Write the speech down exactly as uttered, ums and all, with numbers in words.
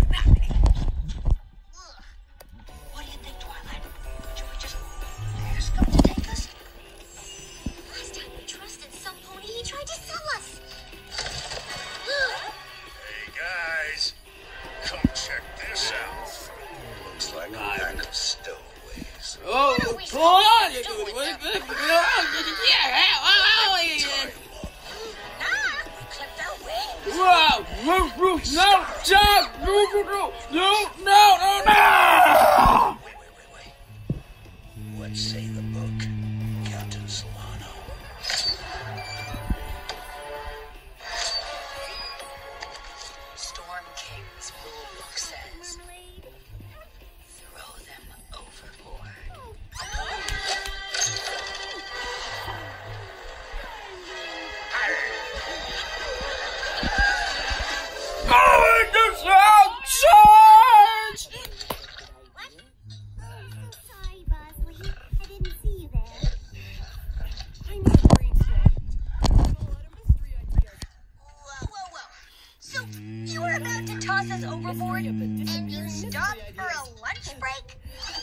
What do you think, Twilight? Should we just ask him to take us? Last time we trusted some pony, he tried to sell us. Hey, guys. Come check this out. Looks like a pack of stowaways. Oh, What are we hold on! supposed to do with them? Nah, we clipped our wings. Wow! No! No! Stop! No! No! No! No! No! No! Wait, wait, wait, wait. What say the book, Captain Solano? Storm King's rulebook says, throw them overboard. Going to sound charge! What? Oh, sorry, Bosley. I didn't see you there. I need a brain check. I have a lot of mystery ideas. Whoa, whoa, whoa. So, you were about to toss us overboard and you stopped for a lunch break?